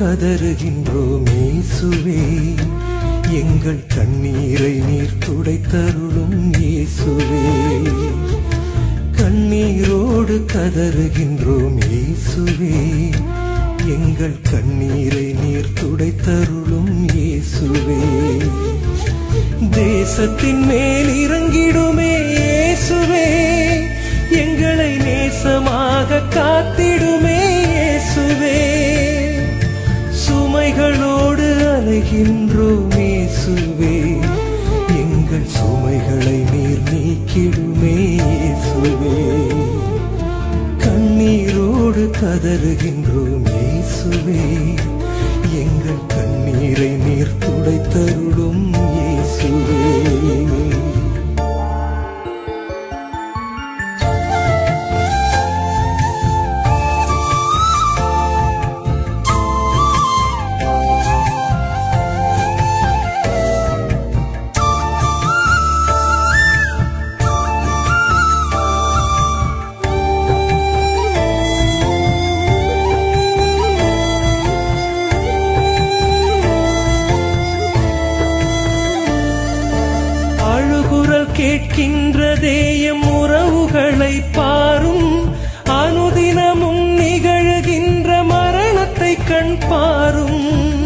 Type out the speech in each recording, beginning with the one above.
கதறுகின்றோம் இயேசுவே, எங்கள் கண்ணீரை நீர் துடைத்தருளும் இயேசுவே. கண்ணீரோடு கதறுகின்றோம் இயேசுவே, எங்கள் கண்ணீரை நீர் துடைத்தருளும் இயேசுவே. தேசத்தின் மேல் இறங்கிடுமே இயேசுவே, எங்களை நேசமாக காத்திடுமே இயேசுவே. சுமைகளோடு அலைகின்றோம் இயேசுவே, எங்கள் சுமைகளை நீர் நீக்கிடுமே இயேசுவே. கண்ணீரோடு கதறுகின்றோம் இயேசுவே, எங்கள் கண்ணீரை நீர் துடைத்தருளும் இயேசுவே. கேட்கின்றதே எம் உறவுகளை பாரும், அனுதினமும் நிகழ்கின்ற மரணத்தை கண் பாரும்.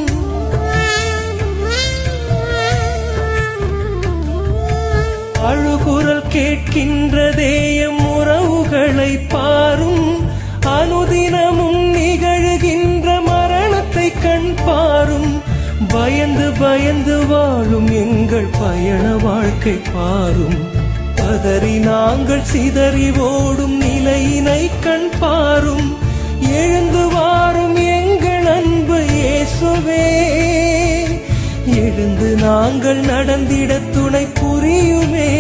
அழுகுரல் கேட்கின்றதே எம் உறவுகளை பாரும், அனுதினமும் நிகழ்கின்ற மரணத்தை கண் பாரும். பயந்து பயந்து வாழும் எங்கள் பயண வாழ்க்கை பாரும், பதறி நாங்கள் சிதறி ஓடும் நிலையினை கண் பாரும். எழுந்து வாரும் எங்கள் அன்பு இயேசுவே, எழுந்து நாங்கள் நடந்திட துணை புரியுமே.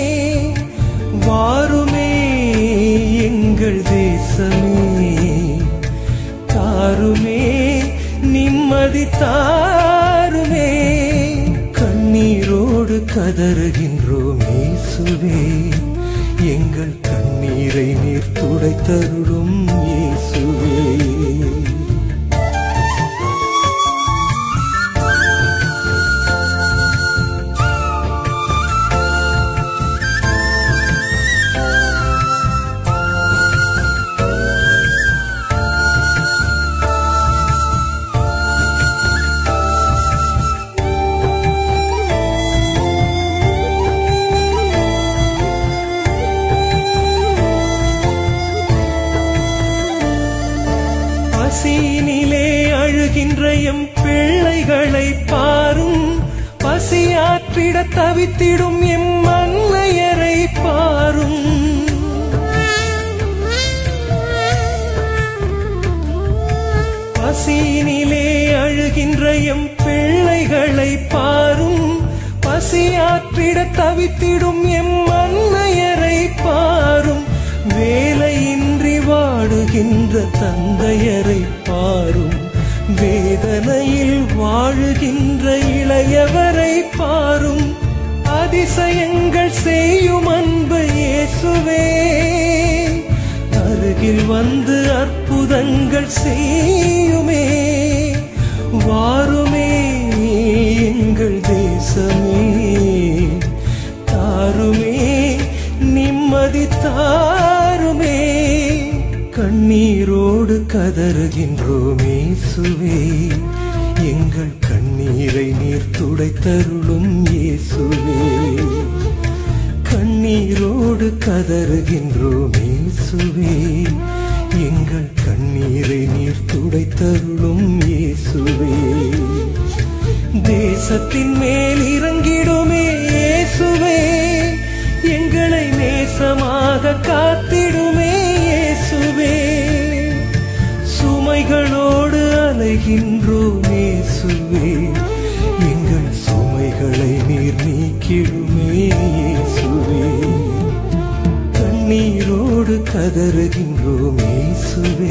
வாருமே எங்கள் தேசமே, தாருமே நிம்மதி தாருமே. கண்ணீரோடு கதறுகின்றோம் இயேசுவே, எங்கள் கண்ணீரை நீர் துடைத்தருளும் இயேசுவே. பசியினிலே அழுகின்ற எம் பிள்ளைகளை பாரும், பசியாற்றிட தவித்திடும் எம் அன்னையரை பாரும். பசியினிலே அழுகின்ற எம் பிள்ளைகளை பாரும், பசியாற்றிட தவித்திடும் எம் அன்னையரை பாரும். வேலையின்றி வாடுகின்ற தந்தையரை பாரும், வேதனையில் வாழுகின்ற இளையவரை பாரும். அதிசயங்கள் செய்யும் அன்பு இயேசுவே, அருகில் வந்து அற்புதங்கள் செய்யுமே. வாருமே எங்கள் தேசமே, தாருமே நிம்மதி தாருமே. கண்ணீரோடு கதறுகின்றோம் இயேசுவே, எங்கள் கண்ணீரை நீர் துடைத்தருளும் இயேசுவே. கண்ணீரோடு கதறுகின்றோம் இயேசுவே, எங்கள் கண்ணீரை நீர் துடைத்தருளும் இயேசுவே. தேசத்தின் மேல் இறங்கிடுமே இயேசுவே, எங்களை நேசமாக காத்திடுமே இயேசுவே. சுமைகளோடு அலைகின்றோம் இயேசுவே, எங்கள் சுமைகளை நீர் நீக்கிடுமே இயேசுவே. கண்ணீரோடு கதறுகின்றோம் இயேசுவே,